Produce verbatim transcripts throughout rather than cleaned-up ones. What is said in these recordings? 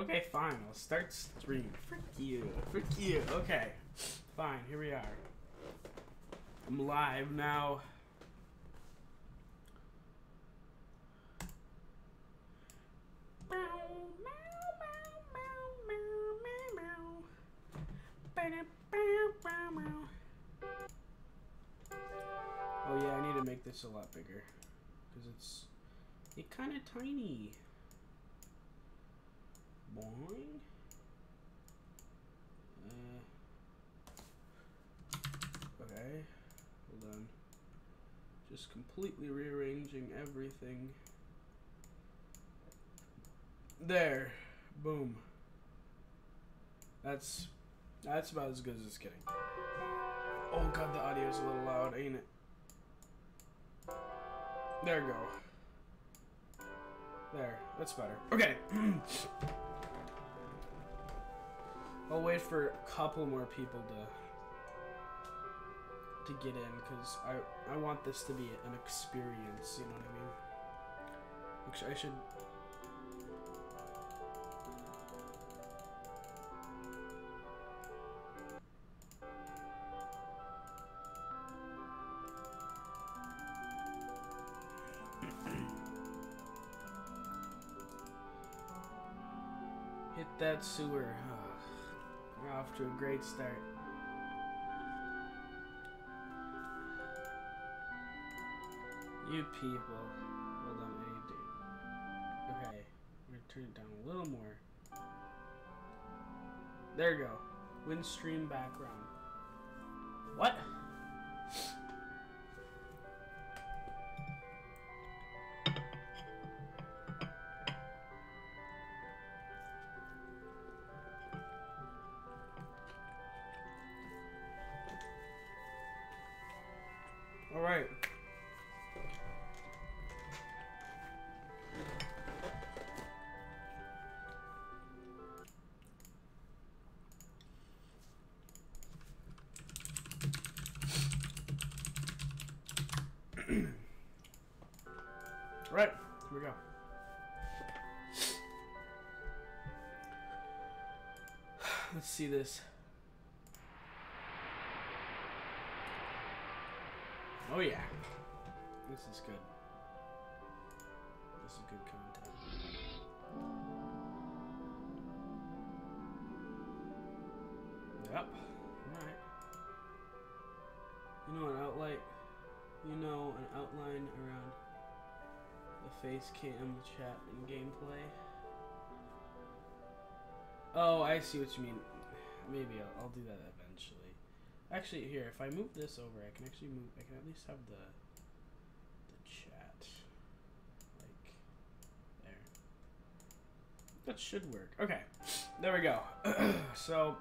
Okay, fine. I'll start stream. Frick you. Frick you. Okay. Fine. Here we are. I'm live now. Oh yeah, I need to make this a lot bigger because it's it kind of tiny. Boing. Uh, okay, hold on. Just completely rearranging everything. There, boom. That's that's about as good as it's getting. Oh god, the audio's a little loud, ain't it? There we go. There, that's better. Okay. I'll wait for a couple more people to to get in because I I want this to be an experience. You know what I mean? Actually, I should. Hit that sewer. Oh, we're off to a great start. You people. Hold on, I need to. Okay, we're gonna turn it down a little more. There you go. Windstream background. What? All right. Right, here we go. Let's see this. Oh yeah, this is good. This is good content. Yep. All right. You know an outline. You know an outline around the face cam, chat, and gameplay. Oh, I see what you mean. Maybe I'll, I'll do that eventually. Actually, here, if I move this over, I can actually move. I can at least have the the chat like there. That should work. Okay, there we go. So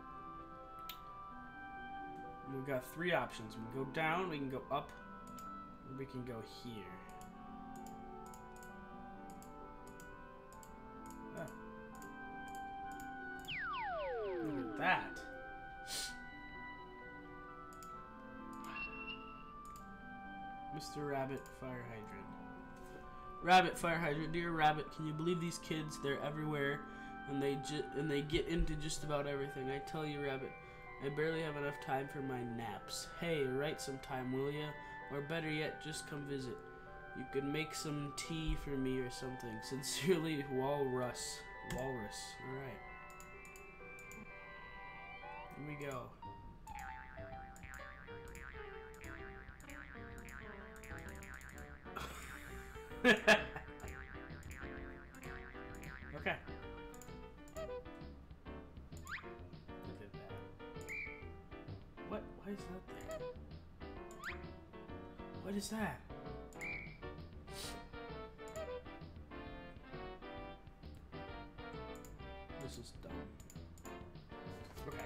we've got three options. We can go down, we can go up, or we can go here. Ah. Look at that. Mister Rabbit Fire Hydrant. Rabbit Fire Hydrant, dear Rabbit, can you believe these kids? They're everywhere, and they ju and they get into just about everything. I tell you, Rabbit, I barely have enough time for my naps. Hey, write some time, will ya? Or better yet, just come visit. You could make some tea for me or something. Sincerely, Walrus. Walrus. All right. Here we go. Okay. Look at that. What? Why is that there? What is that? This is dumb. Okay.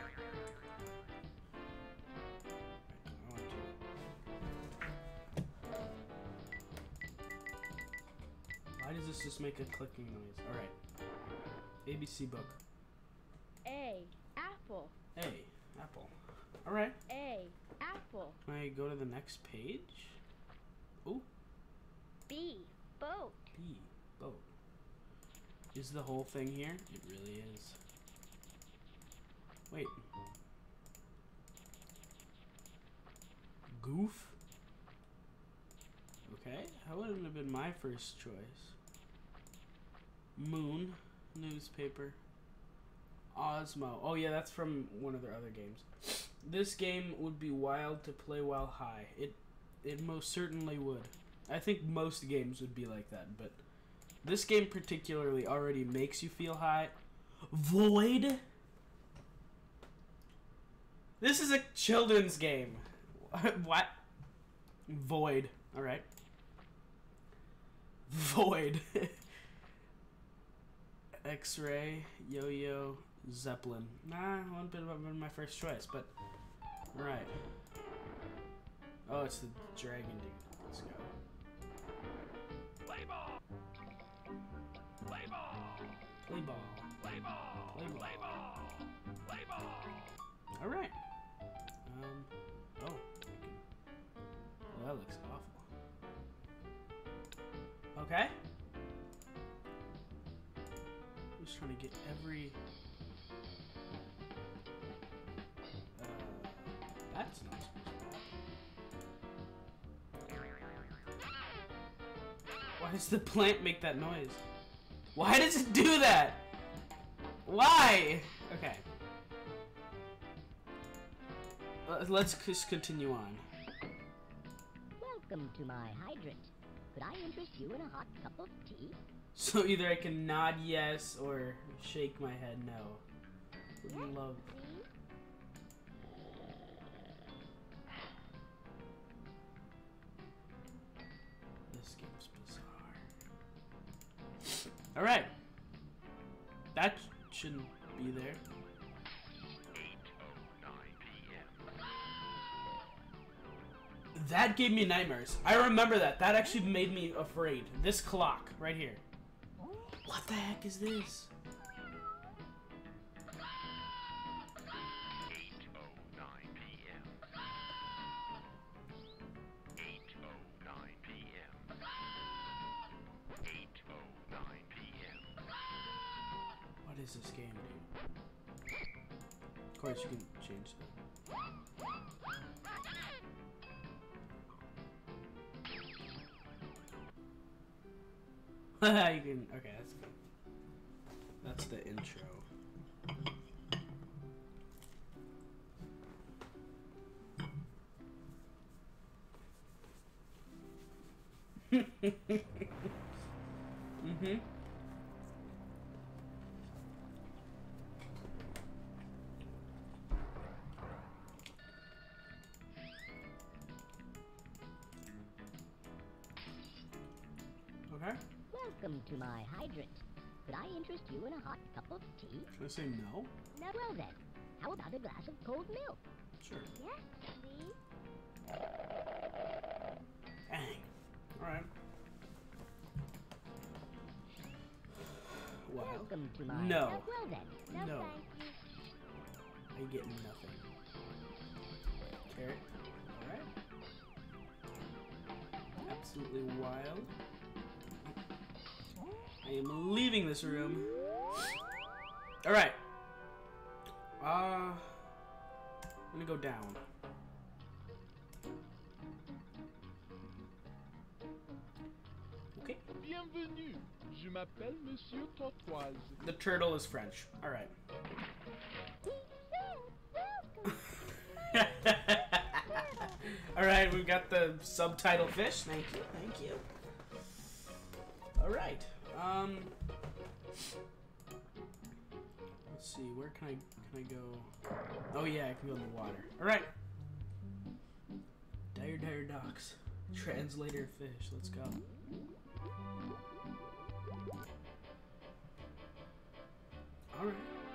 Why does this just make a clicking noise? Alright. A B C book. A. Apple. A. Apple. Alright. A. Apple. Can I go to the next page? Ooh. B. Boat. B. Boat. Is the whole thing here? It really is. Wait. Goof? Okay, that wouldn't have been my first choice. Moon. Newspaper. Osmo. Oh yeah, that's from one of their other games. This game would be wild to play while high. It, it most certainly would. I think most games would be like that, but this game particularly already makes you feel high. Void? This is a children's game. What? Void. Alright. Void. X-ray, Yo-Yo, Zeppelin. Nah, one bit of my first choice, but right. Oh, it's the dragon dude. Let's go. Play ball. Play ball. Play ball. Play ball. Play ball. Play ball. Play ball. All right. Um. Oh. Well, that looks awful. Okay. Just trying to get every. Uh, that's not supposed to happen. Why does the plant make that noise? Why does it do that? Why? Okay. Let's just continue on. Welcome to my hydrant. Could I interest you in a hot cup of tea? So either I can nod yes or shake my head no. Would Yes, love. please. This game's bizarre. All right. That shouldn't be there. That gave me nightmares. I remember that. That actually made me afraid. This clock right here. What the heck is this? eight oh nine p m eight oh nine p m eight oh nine p m What is this game, dude? Of course, you can change that. You can. Okay, that's good. That's the intro. Mm-hmm. Okay. Welcome to my hydrant. Could I interest you in a hot cup of tea? Should I say no? No. Well then, how about a glass of cold milk? Sure. Yes, please. Dang. Alright. Wow. Welcome to my No. Well then, no, No. thank you. I get nothing. Carrot. Alright. Absolutely wild. I am leaving this room. Alright. Uh, I'm gonna go down. Okay. Bienvenue, je m'appelle Monsieur Tortoise. The turtle is French. Alright. Alright, we've got the subtitle fish. Thank you, thank you. Alright. Um Let's see, where can I can I go? Oh yeah, I can go in the water. Alright. Dire dire docks. Translator fish, let's go. Alright.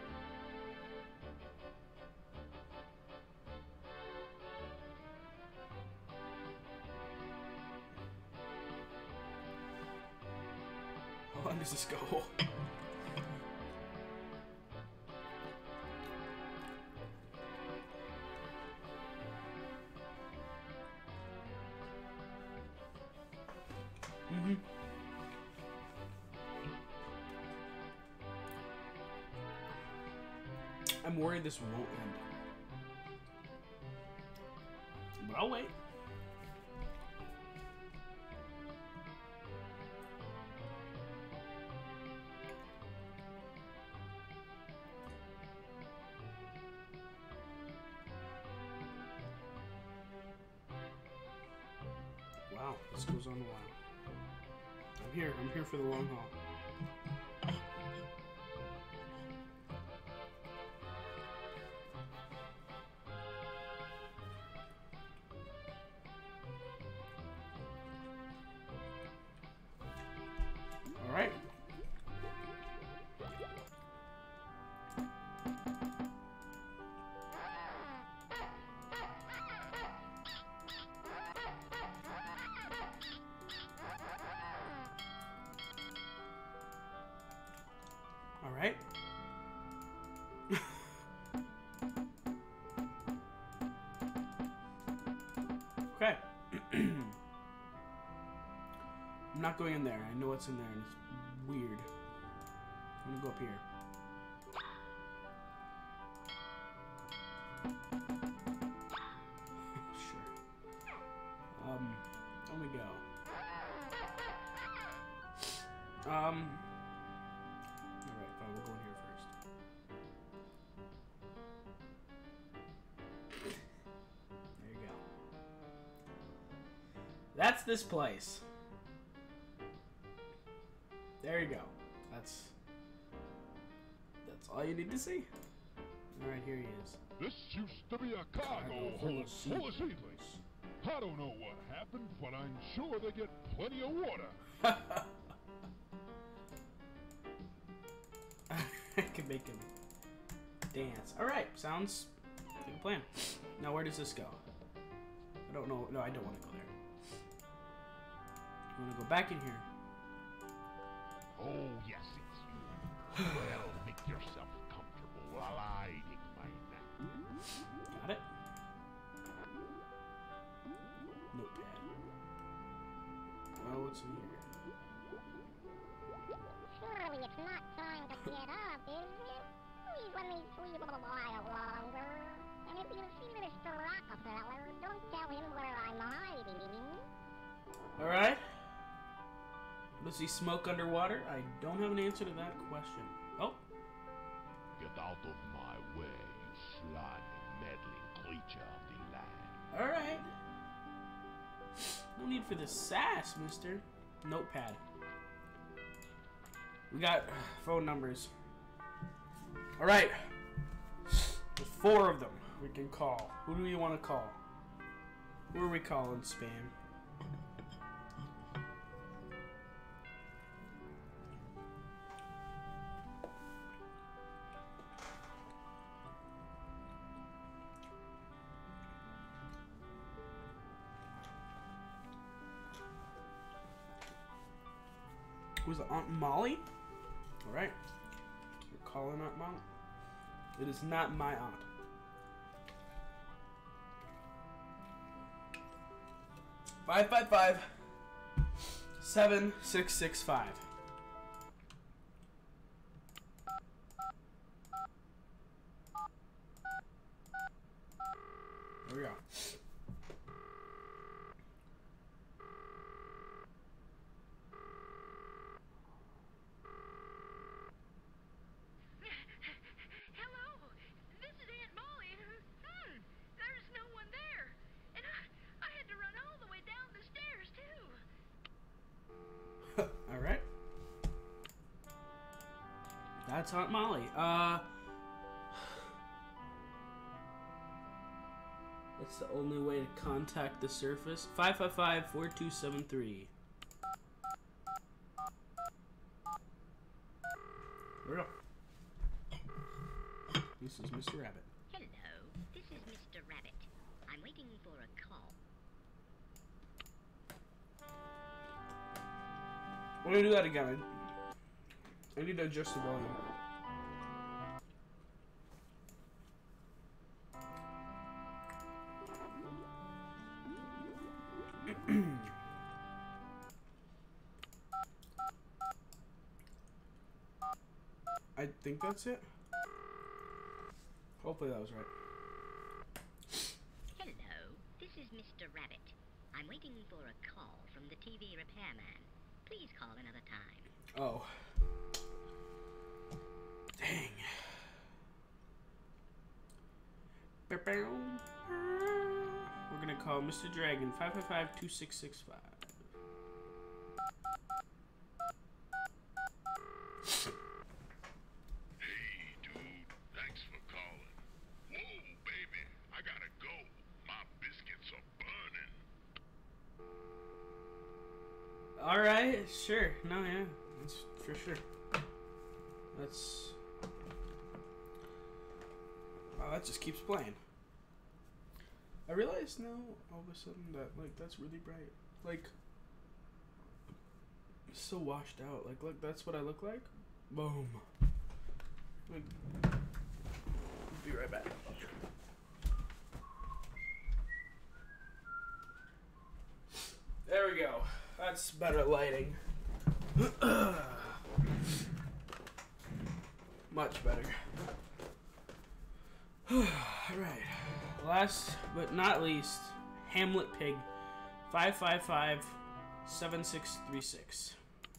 How long does this go? Mm-hmm. I'm worried this won't end. But I'll wait. Wow, this goes on a while. I'm here. I'm here for the long haul. All right. All right. Okay. I'm not going in there. I know what's in there, and it's weird. I'm gonna go up here. Sure. Um, let me go. Um. Alright, fine, we'll go in here first. There you go. That's this place. There you go. That's that's all you need to see. All right, here he is. This used to be a cargo hold full of seedlings. I don't know what happened, but I'm sure they get plenty of water. I can make him dance. All right, sounds like a plan. Now, where does this go? I don't know. No, I don't want to go there. I want to go back in here. Oh, yes, it's you. Well, make yourself comfortable while I take my nap. Got it. Notepad. Oh, what's in here? Surely it's not time to get up, is it? Please let me sleep a while longer. And if you see Mister Rockefeller, don't tell him where I'm hiding. All right. Does he smoke underwater? I don't have an answer to that question. Oh. Get out of my way, you slimy, meddling creature of the land. All right. No need for the sass, mister. Notepad. We got phone numbers. All right. There's four of them we can call. Who do we want to call? Who are we calling, Spam? Who's it, Aunt Molly? All right. We're calling Aunt Molly. It is not my aunt. Five five five seven six six five. There we go. Alright. That's Aunt Molly. Uh, that's the only way to contact the surface. five five five four two seven three. There we go. This is Mister Rabbit. Hello, this is Mister Rabbit. I'm waiting for a call. We're gonna do that again. I need to adjust the volume. I think that's it. Hopefully that was right. Hello, this is Mister Rabbit. I'm waiting for a call from the T V repairman. Please call another time. Oh. Dang. We're gonna call Mister Dragon five five five two six six five. Hey, dude. Thanks for calling. Whoa, baby. I gotta go. My biscuits are burning. Alright, sure. No, yeah. That's for sure. That's... Oh, that just keeps playing. I realize now, all of a sudden, that, like, that's really bright. Like, so washed out. Like, look, that's what I look like. Boom. Like, be right back. There we go. That's better lighting. Much better. Alright. Last but not least, Hamlet Pig. five five five seven six three six.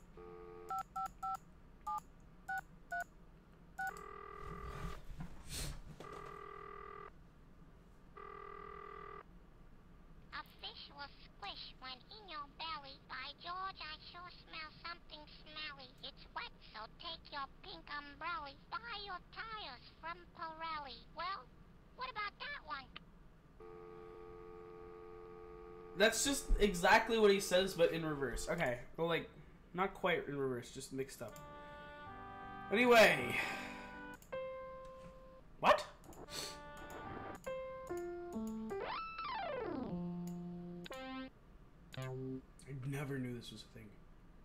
A fish will squish when in your belly. By George, I sure smell something smelly. It's wet, so take your pink umbrella. Buy your tires from Pirelli. Well, what about that one? That's just exactly what he says, but in reverse. Okay, well, like, not quite in reverse, just mixed up. Anyway. What? I never knew this was a thing.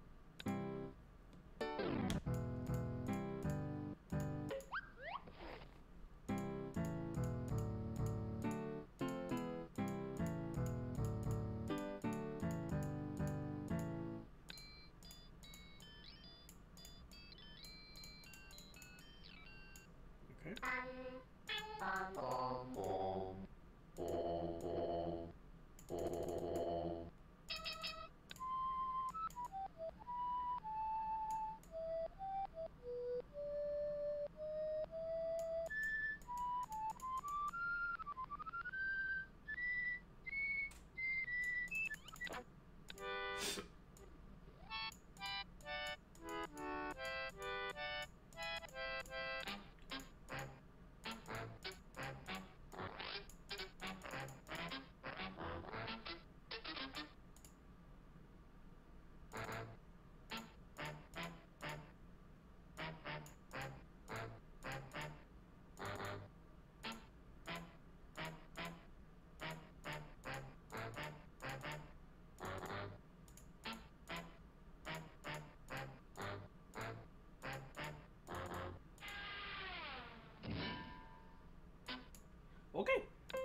Okay.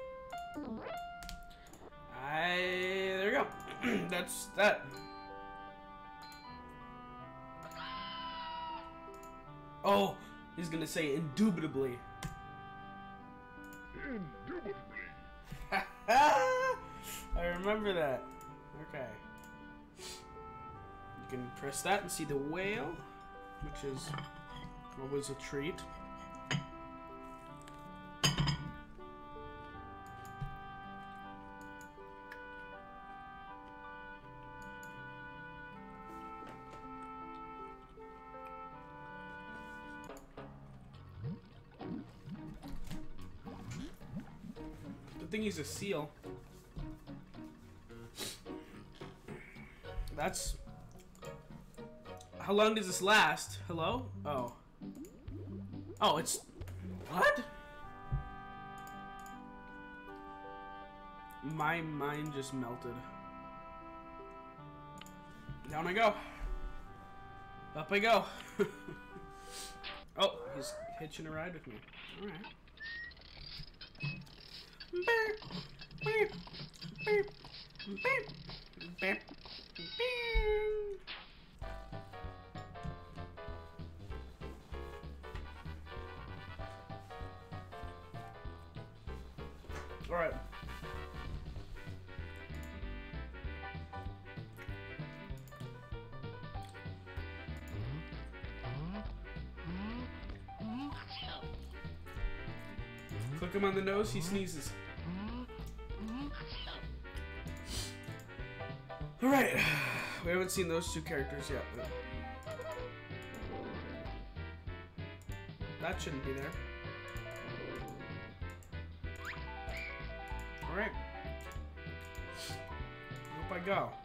I there we go. That's that. Oh, he's gonna say indubitably. Indubitably. I remember that. Okay. You can press that and see the whale, which is always a treat. I think he's a seal. That's... How long does this last? Hello? Oh. Oh, it's... What? My mind just melted. Down I go. Up I go. Oh, he's hitching a ride with me. Alright. Beep, beep, beep, beep, beep, beep. Click him on the nose, he sneezes. Alright, we haven't seen those two characters yet, but that shouldn't be there. Alright. Hope I go.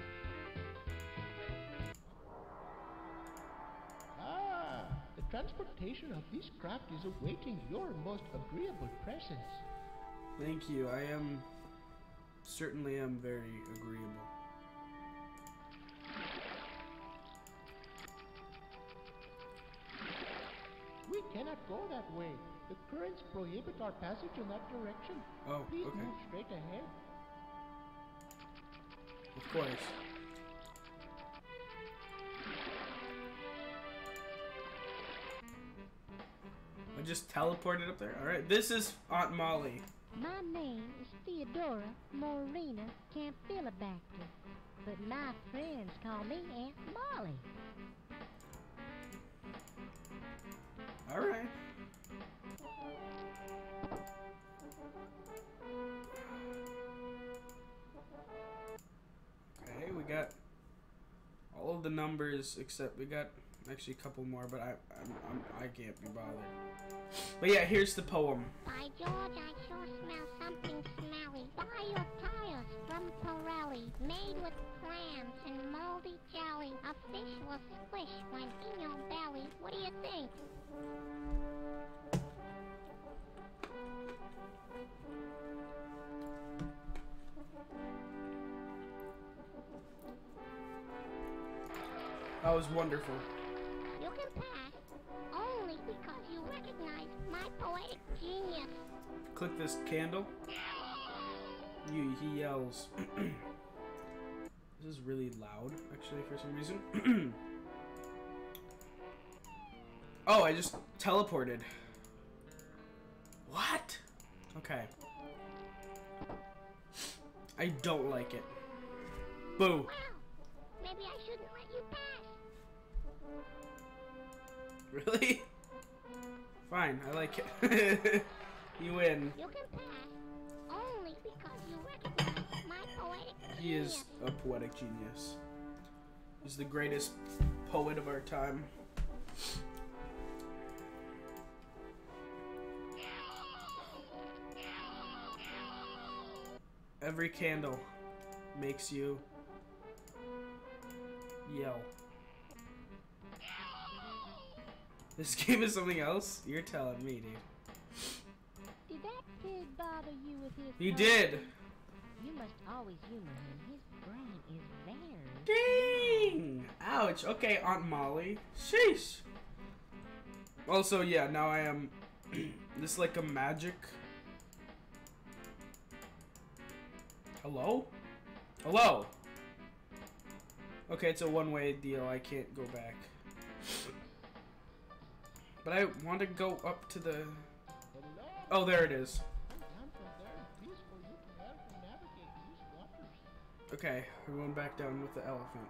Ah, the transportation of this craft is awaiting your most agreeable presence. Thank you. I am certainly am very agreeable. We cannot go that way. The currents prohibit our passage in that direction. Oh, Please okay. move straight ahead. Of course. I just teleported up there. Alright, this is Aunt Molly. My name is Theodora Morena Campylobacter, but my friends call me Aunt Molly. Alright. Okay, we got all of the numbers except we got actually a couple more, but I I'm, I'm, I can't be bothered. But yeah, here's the poem. By George, I sure smell something smelly. Buy your tires from Pirelli, made with clams and moldy jelly. A fish will squish when in your belly. What do you think? That was wonderful. You can pass only because you recognize my poetic genius. Click this candle. You, he yells. This is really loud, actually, for some reason. Oh, I just teleported. What? Okay. I don't like it. Boo. Wow, maybe I shouldn't let you pass. Really? Fine, I like it. You win. You can pass only because you recognize my poetic He genius. is a poetic genius. He's the greatest poet of our time. Every candle makes you yell. This game is something else? You're telling me, dude. Did that pig bother you with his He talk? did! You must always humor him. His brain is very... Dang! Ouch. Okay, Aunt Molly. Sheesh. Also, yeah, now I am... this like a magic... Hello? Hello? Okay, it's a one-way deal. I can't go back. But I want to go up to the... Hello? Oh, there it is. Come down from there and please for you to help me navigate these waters. Okay, we're going back down with the elephant.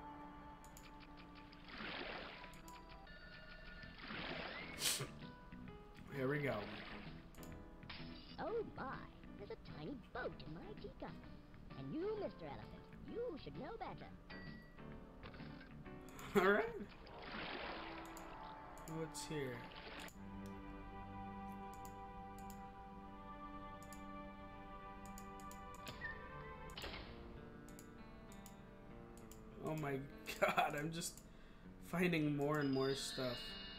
Here we go. Oh my, there's a tiny boat in my teacup. And you, Mister Elephant, you should know better. Alright. What's here? Oh my god, I'm just finding more and more stuff.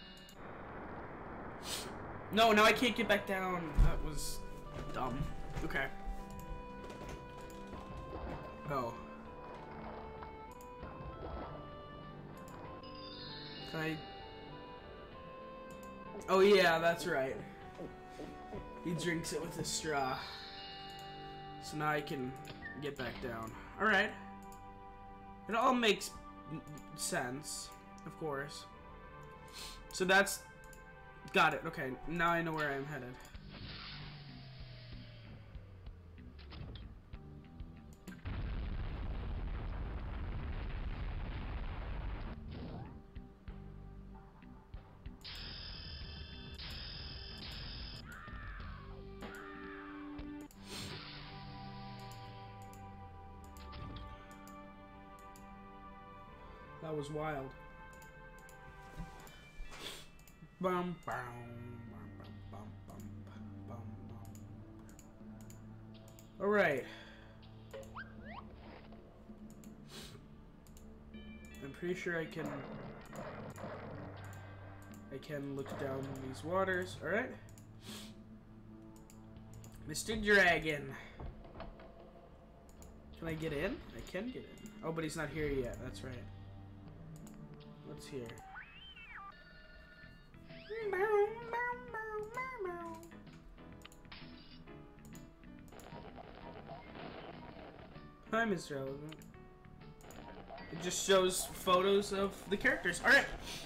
No, now I can't get back down. That was dumb. Okay. Oh. Can I... Oh yeah, that's right. He drinks it with a straw. So now I can get back down. Alright. It all makes sense, of course. So that's... Got it, okay. Now I know where I'm headed. That was wild. Bum, bum, bum, bum, bum, bum, bum, bum. All right. I'm pretty sure I can. I can look down these waters. All right. Mister Dragon. Can I get in? I can get in. Oh, but he's not here yet. That's right. What's here? Hi, Mister Elephant. It just shows photos of the characters. Alright.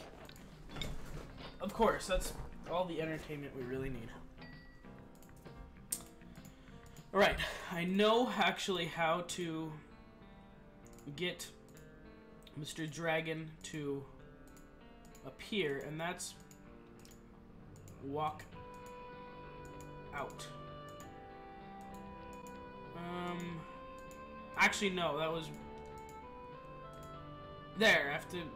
Of course, that's all the entertainment we really need. Alright, I know actually how to get Mister Dragon to appear, and that's walk out. Um, actually, no, that was there. I have to,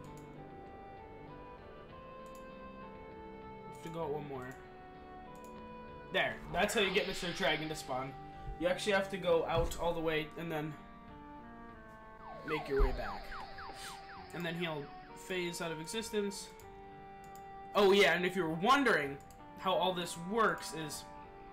have to go one more. There. That's how you get Mister Dragon to spawn. You actually have to go out all the way and then make your way back. And then he'll phase out of existence. Oh yeah, and if you're wondering how all this works is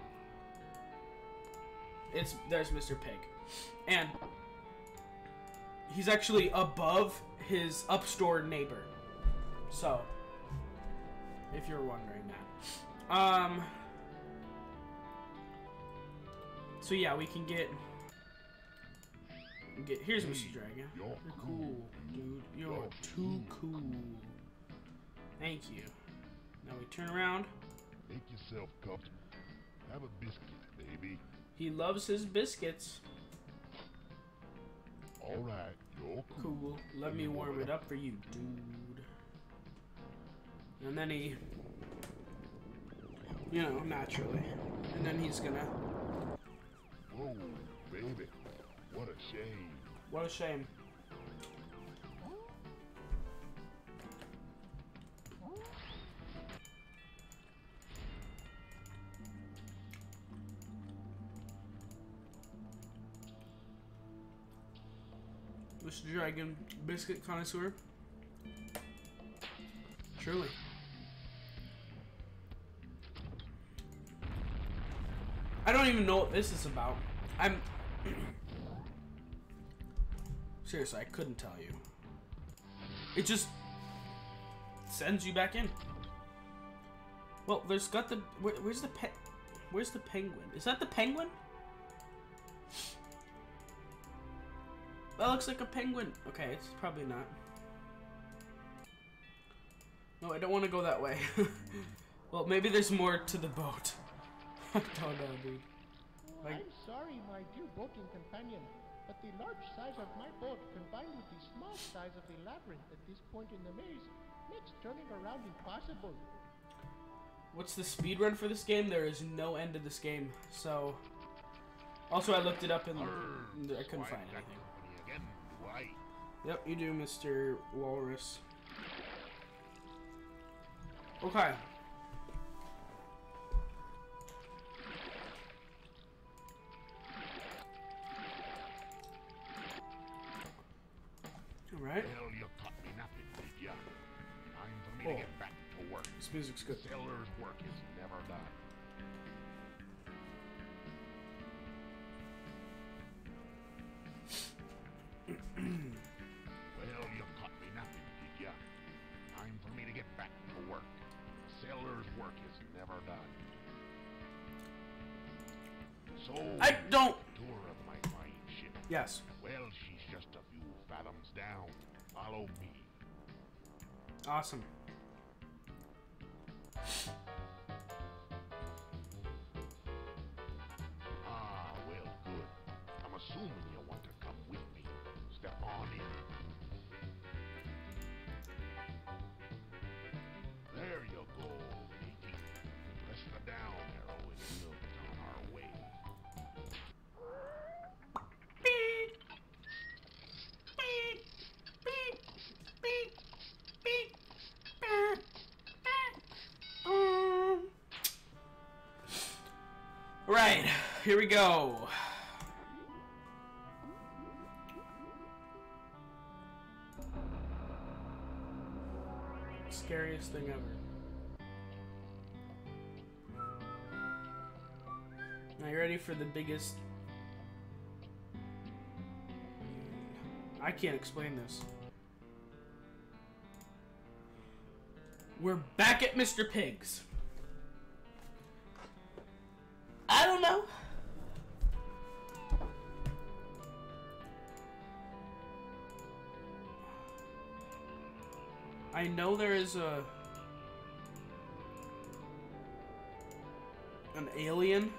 it's there's Mister Pig. And he's actually above his upstore neighbor. So if you're wondering that. Um So yeah, we can get get here's Mister Dragon. You're You're cool, dude. You're too cool. Thank you. Now we turn around. Make yourself comfortable. Have a biscuit, baby. He loves his biscuits. All right, you're cool. Cool. Let me warm it up for you, dude. And then he, you know, naturally. And then he's gonna. Whoa, baby. What a shame. What a shame. Mister Dragon, biscuit connoisseur. Truly. I don't even know what this is about. I'm... Seriously, I couldn't tell you. It just sends you back in. Well, there's got the... Where, where's the pe... Where's the penguin? Is that the penguin? That looks like a penguin. Okay, it's probably not. No, I don't want to go that way. Well, maybe there's more to the boat. I don't know, dude. Oh, Like- I'm sorry, my dear boating companion, but the large size of my boat combined with the small size of the labyrinth at this point in the maze makes turning around impossible. What's the speed run for this game? There is no end to this game. So, also I looked it up and I couldn't find anything. Again, do I? Yep, you do, Mister Walrus. Okay. All right. Well, you caught me napping, did ya? Time for me Oh. to get back to work. This music's good. Sailor's work is never done. Well, you caught me napping, did ya? Time for me to get back to work. Sailor's work is never done. So, I don't. tour of my fine ship. Yes. Well, she's just a few fathoms down. Follow me. Awesome. Ah, well, good. I'm assuming you want to come with me. Step on in. There you go, matey. Press the down arrow and we'll get on our way. Here we go. Scariest thing ever. Now you ready for the biggest... I can't explain this. We're back at Mister Pig's. I don't know. I know there is a an alien.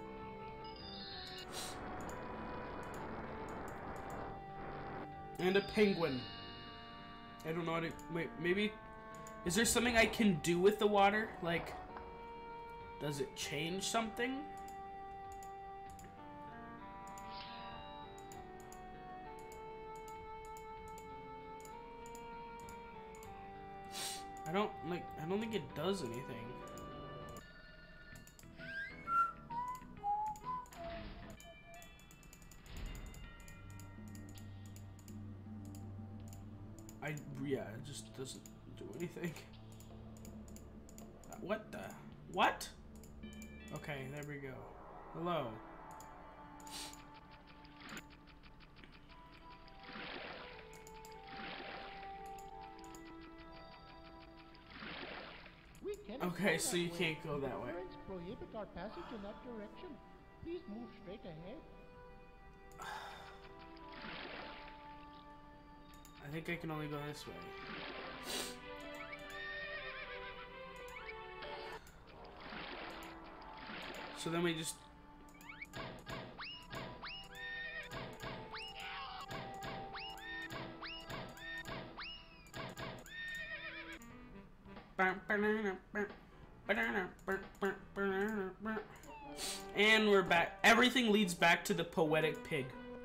And a penguin. I don't know how to... Wait, maybe... Is there something I can do with the water? Like, does it change something? I don't, like, I don't think it does anything. I, yeah, it just doesn't do anything. What the? What? Okay, there we go. Hello. We cannot Okay, go so that you way. can't go that way. Currents prohibit our passage in that direction. Please move straight ahead. I think I can only go this way. So then we just... And we're back. Everything leads back to the poetic pig.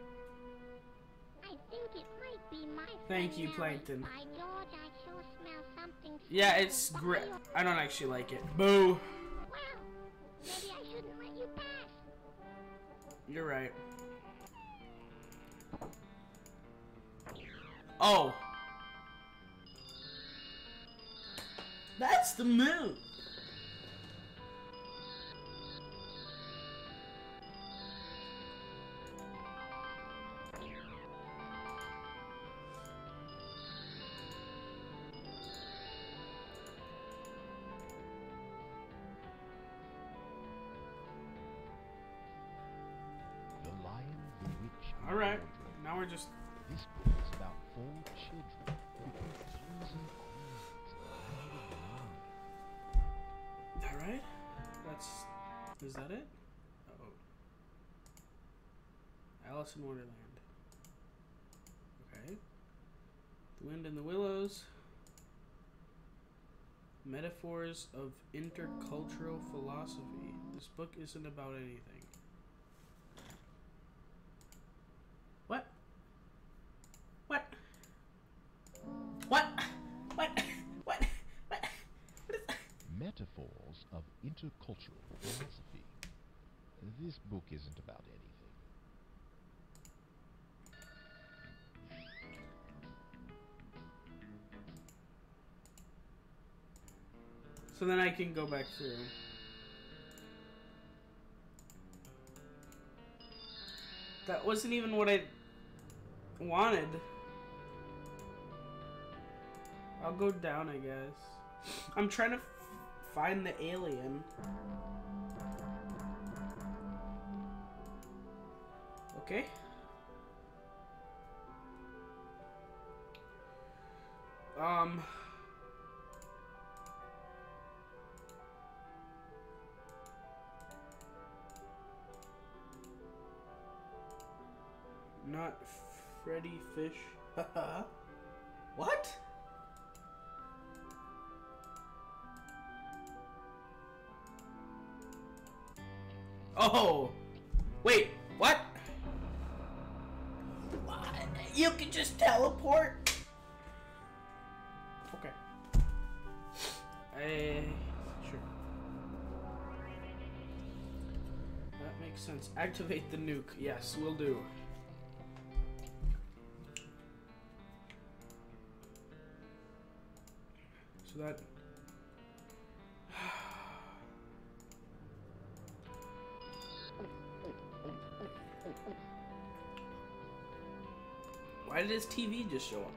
I think it might be my Thank friend you, Nellie. Plankton. By George, I sure smell something Yeah, smelly. it's By great. your- I don't actually like it. Boo. Wow, maybe I shouldn't let you pass. You're right. Oh. That's the move. The Lion, the Witch, and All right. the Now we're just... This book is about four children who become kings and queens of the land of That right? That's... Is that it? Uh oh. Alice in Wonderland. Okay. The Wind in the Willows. Metaphors of intercultural philosophy. This book isn't about anything. What? What? What? What? What? What? What is that? Metaphors of intercultural philosophy. This book isn't about anything. So then I can go back through. That wasn't even what I wanted. I'll go down, I guess. I'm trying to f find the alien. Okay. Um... Not Freddy Fish. What? Oh! Wait, what? What? You can just teleport? Okay. Uh, sure. That makes makes sense. Activate the nuke. Yes, we'll do. So that... Why did his T V just show up?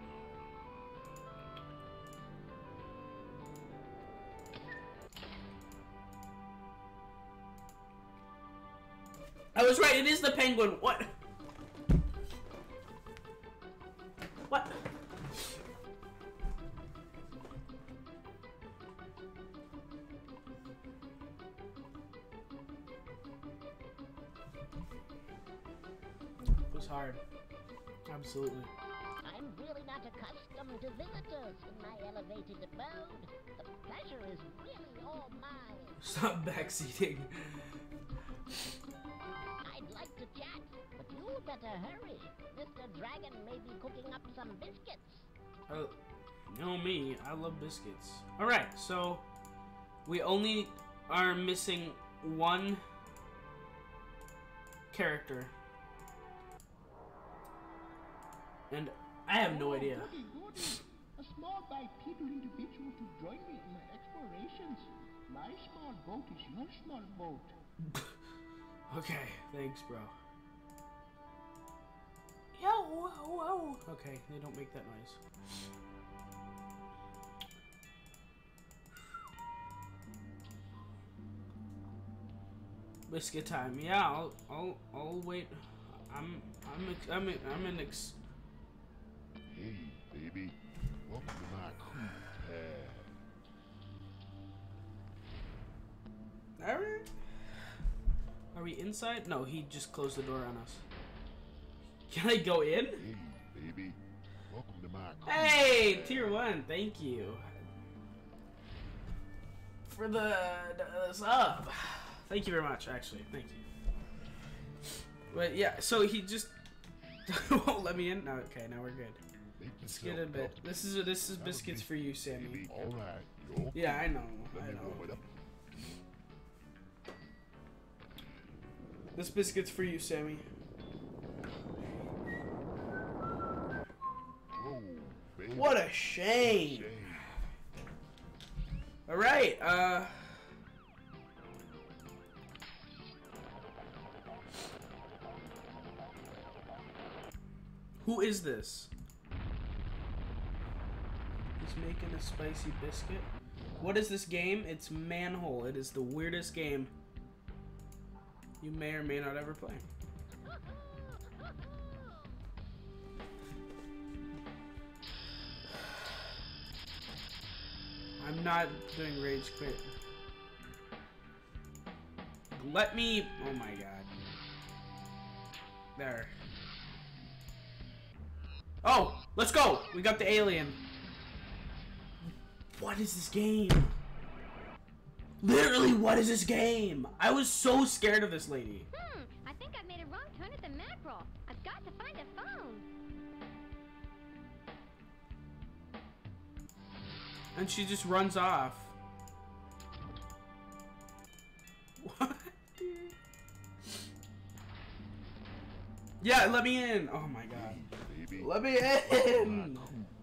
I was right, it is the penguin. What? What? It was hard. Absolutely. I'm really not accustomed to visitors in my elevated abode. The pleasure is really all mine. Stop backseating. I'd like to chat, but you better hurry. Mister Dragon may be cooking up some biscuits. Oh, you know me. I love biscuits. All right, so we only are missing one character. And I have no idea. Goody, goody. A small bipedal individual to join me in my explorations. My small boat is your small boat. Okay, thanks, bro. Yo, whoa, whoa. Okay, they don't make that noise. Biscuit time. Yeah, I'll, I'll, I'll wait. I'm, I'm, ex I'm, I'm an ex. Hey, baby. Welcome to my cool pad. Alright. Are we inside? No, he just closed the door on us. Can I go in? Hey, baby. Welcome to my cool Hey, tier one. Thank you for the, the sub. Thank you very much. Actually, thank you. But yeah, so he just won't let me in. No, okay, now we're good. Let's get a bit. This is this is biscuits for you, Sammy. All right. Yo. Yeah, I know. Let I me know. warm it up. This biscuit's for you, Sammy. Whoa, baby. What a shame. All right. Uh. Who is this? He's making a spicy biscuit. What is this game? It's Manhole. It is the weirdest game you may or may not ever play. I'm not doing rage quit. Let me... Oh my god. There. Oh! Let's go! We got the alien. What is this game? Literally, what is this game? I was so scared of this lady. Hmm, I think I made a wrong turn at the mackerel. I've got to find a phone. And she just runs off. What? Yeah, let me in. Oh my god. Baby. Let me in.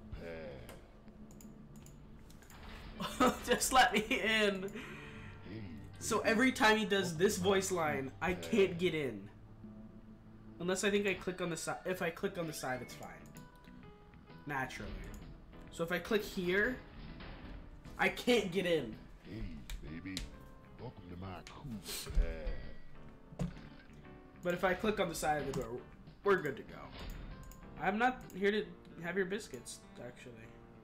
Just let me in. So every time he does this voice line, I can't get in. Unless I think I click on the side. If I click on the side, it's fine. Naturally. So if I click here, I can't get in. Hey, baby. Welcome to my cool pad. But if I click on the side of the door, we're good to go. I'm not here to have your biscuits, actually.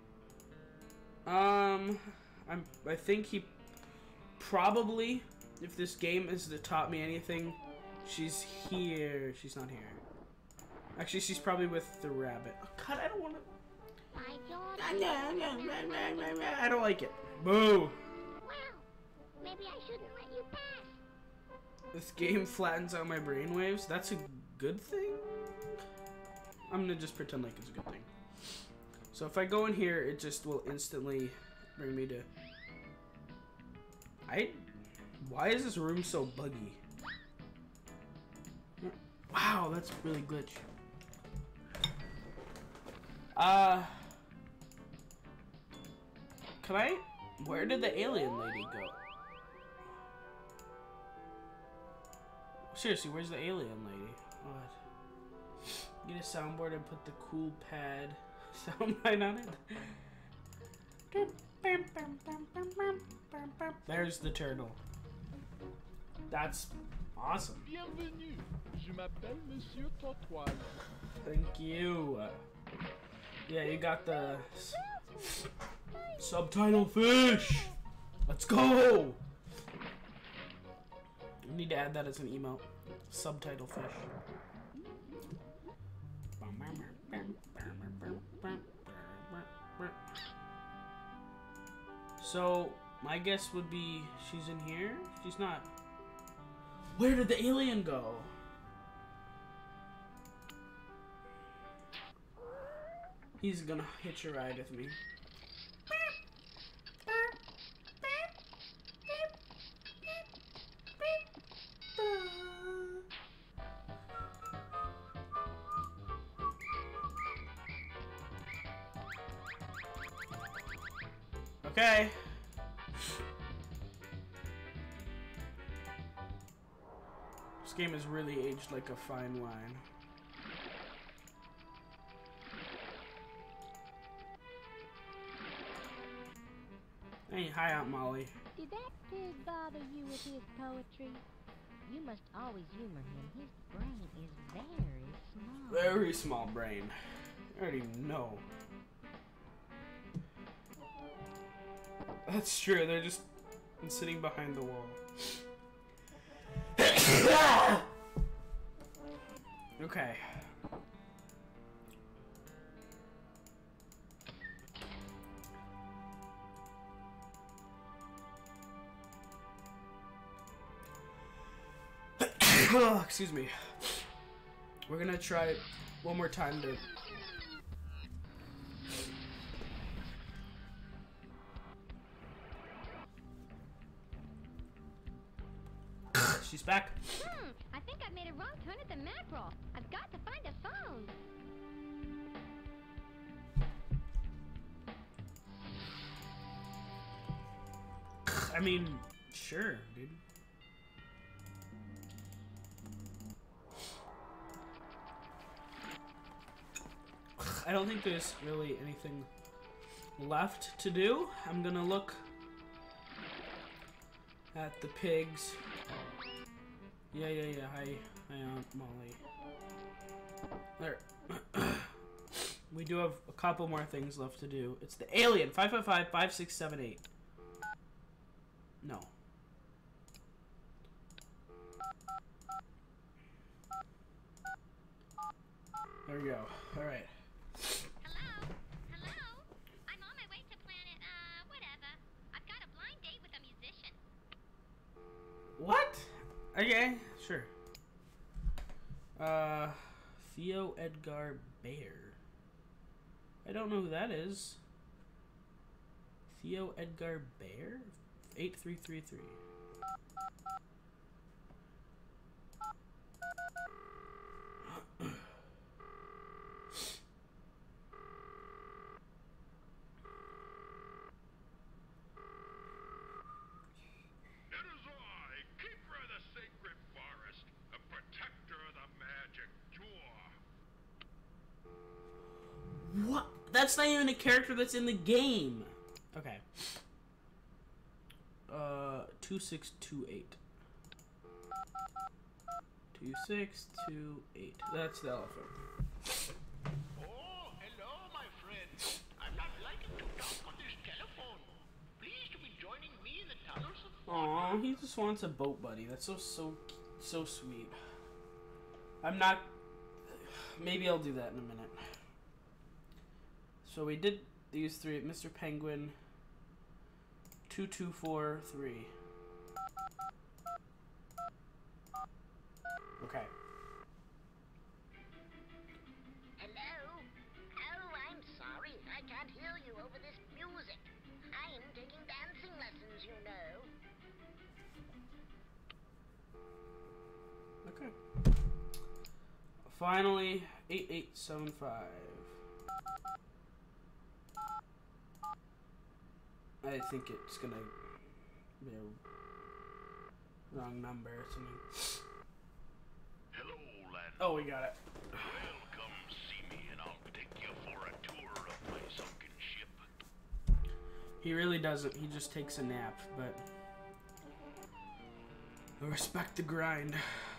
Um, I'm. I think he probably, if this game has taught me anything, she's here. She's not here. Actually, she's probably with the rabbit. Oh, God, I don't want to. I don't like it. Boo. Wow, maybe I shouldn't let you pass. This game flattens out my brainwaves. That's a good thing? I'm gonna just pretend like it's a good thing. So if I go in here, it just will instantly bring me to... I... Why is this room so buggy? Wow, that's really glitch. Uh, can I? Where did the alien lady go? Seriously, where's the alien lady? What? Get a soundboard and put the cool pad sound line on it. There's the turtle. That's awesome. Bienvenue. Je m'appelle Monsieur Tortoise. Thank you. Yeah, you got the subtitle fish. Let's go. We need to add that as an emote. Subtitle fish. So, my guess would be she's in here. She's not. Where did the alien go? He's gonna hitch a ride with me. Okay. This game has really aged like a fine wine. Hey, hi, Aunt Molly. Did that kid bother you with his poetry? You must always humor him. His brain is very small. Very small brain. I already know. That's true, they're just sitting behind the wall. Okay. Oh, excuse me. We're gonna try one more time to... She's back. Hmm, I think I made a wrong turn at the mackerel. I've got to find a phone. I mean, sure, dude. I don't think there's really anything left to do. I'm gonna look at the pigs. Yeah, yeah, yeah. Hi, hi, Aunt Molly. There. We do have a couple more things left to do. It's the alien. Five five five five six seven eight. No. There we go. All right. Hello? Hello? I'm on my way to planet, uh, whatever. I've got a blind date with a musician. What? Okay, sure. Uh, Theo Edgar Bear. I don't know who that is. Theo Edgar Bear? eight three three three. What? That's not even a character that's in the game. Okay. Uh, two six two eight. Two six two eight. That's the elephant. Oh, hello, my friend. I'm not liking to talk on this telephone. Pleased to be joining me in the tunnels of... Aw, he just wants a boat buddy. That's so so so sweet. I'm not. Maybe I'll do that in a minute. So we did these three. Mister Penguin. Two two four three. Okay. Hello? Oh, I'm sorry. I can't hear you over this music. I am taking dancing lessons, you know. Okay. Finally, eight eight seven five. I think it's gonna be a wrong number or something. Hello, lad. Oh, we got it. Well, come see me and I'll take you for a tour of my sunken ship. He really doesn't. He just takes a nap, but I respect the grind.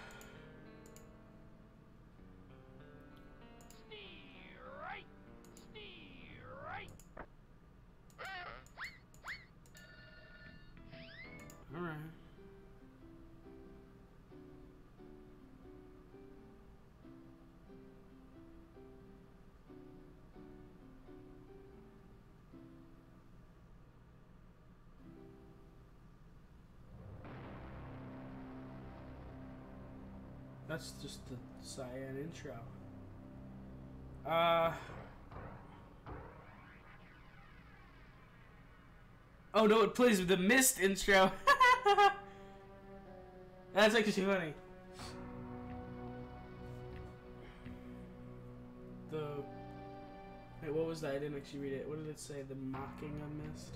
Right. Right. All right. That's just the cyan intro. Uh. Oh no, it plays with the mist intro. That's actually funny. The. Wait, what was that? I didn't actually read it. What did it say? The mocking of mist?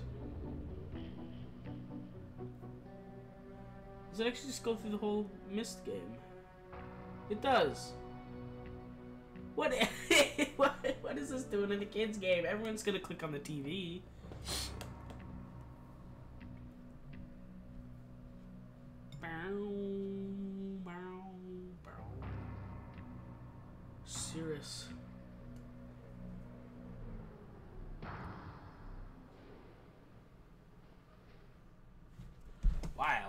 Does it actually just go through the whole mist game? It does. What? what? What is this doing in the kids' game? Everyone's gonna click on the T V. Bow, bow, bow. Cirrus. Wild.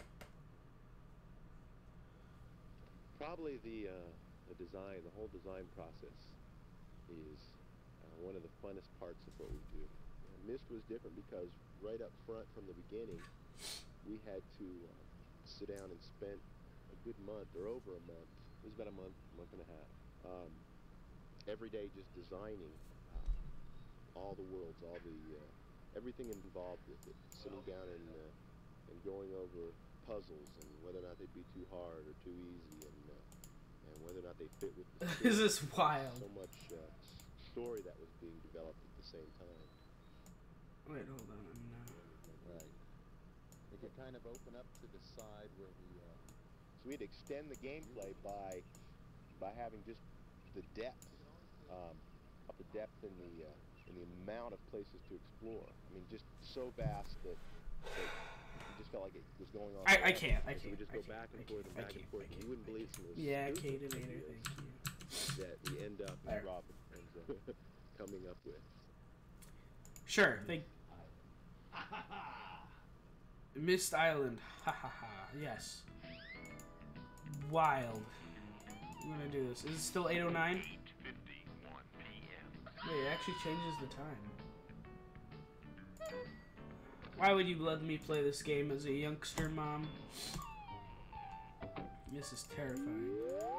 Probably the, uh, the design, the whole design process is uh, one of the funnest parts of what we do. Uh, Myst was different because right up front from the beginning, we had to uh, sit down and spend a good month or over a month. It was about a month, month and a half. Um, every day just designing uh, all the worlds, all the uh, everything involved with it. Sitting down and uh, and going over puzzles and whether or not they'd be too hard or too easy, and uh, and whether or not they fit with the This is wild. So much uh, story that was being developed at the same time. Wait, hold on. No. Right. It could kind of open up to the side where the uh, so we'd extend the gameplay by by having just the depth, um, up the depth in the uh, in the amount of places to explore. I mean, just so vast that. that just felt like it was going on. I, I can't. I so can't. we just I go can't, back and I forth can't, and back I and can't, forth. I can't. You wouldn't believe some of those Yeah, stupid Cadenator, ideas thank you. that we end up There. Robin ends up coming up with. Sure. Thank. Mist Island. Ha ha ha. Yes. Wild. I'm gonna do this. Is it still eight oh nine? eight fifty-one p m Wait, it actually changes the time. Why would you let me play this game as a youngster, Mom? This is terrifying.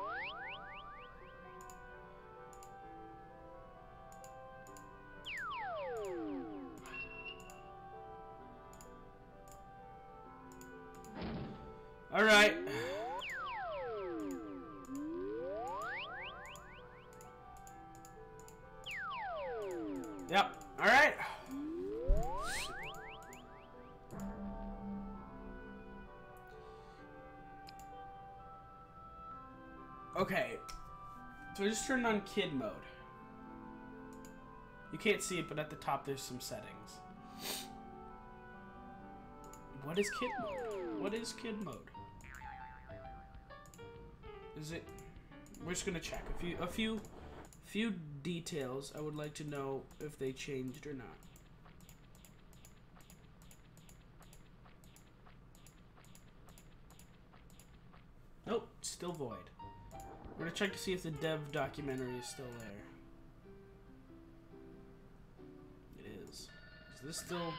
All right. Yep. All right. Okay. So I just turned on kid mode. You can't see it, but at the top there's some settings. What is kid mode? What is kid mode? Is it? We're just gonna check a few, a few, few details. I would like to know if they changed or not. Nope, still void. We're gonna check to see if the dev documentary is still there. It is. Is this still?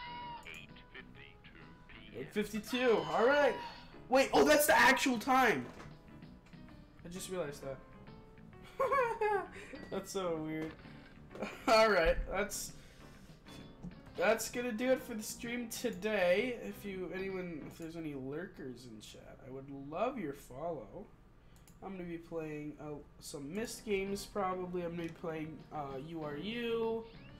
eight fifty-two. All right. Wait. Oh, that's the actual time. I just realized that. That's so weird. All right. That's that's gonna do it for the stream today. If you anyone, if there's any lurkers in chat, I would love your follow. I'm gonna be playing uh, some Myst games probably. I'm gonna be playing uh, U R U.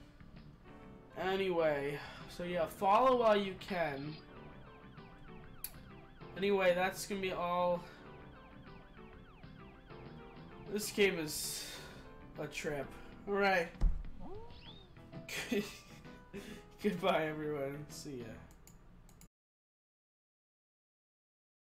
Anyway, so yeah, follow while you can. Anyway, that's gonna be all. This game is a trip. Alright. Goodbye, everyone. See ya.